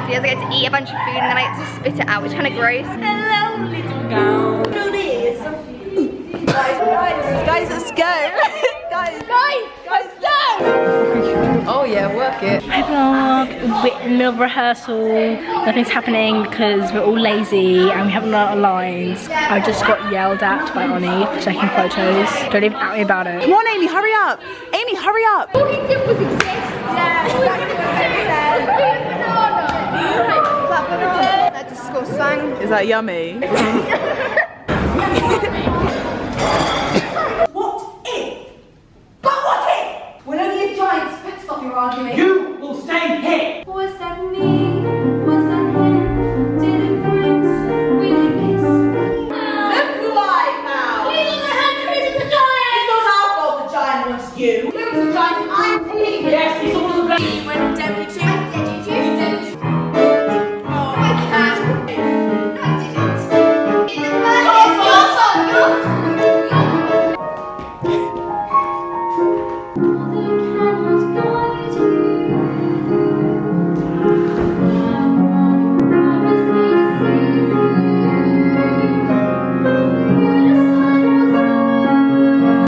videos. I get to eat a bunch of food and then I get to spit it out, which is kind of gross. Hello, little girl. Guys, let's go. Guys, let's go. Oh yeah, work it. Hi vlog, we're in the middle of rehearsal. Nothing's happening because we're all lazy and we haven't learned our lines. I just got yelled at by Oni for taking photos. Don't even at me about it. Come on, Amy, hurry up. Amy, hurry up. All he did was exist. That's disgusting. Is that yummy? You will stay here! What's that mean? What's that him? Didn't Prince really kiss me? Look who I found! We don't know how to kiss the giant! It's not our fault the giant wants you. Look, the giant, I'm Pete. Yes, it's all the blame! When Deputy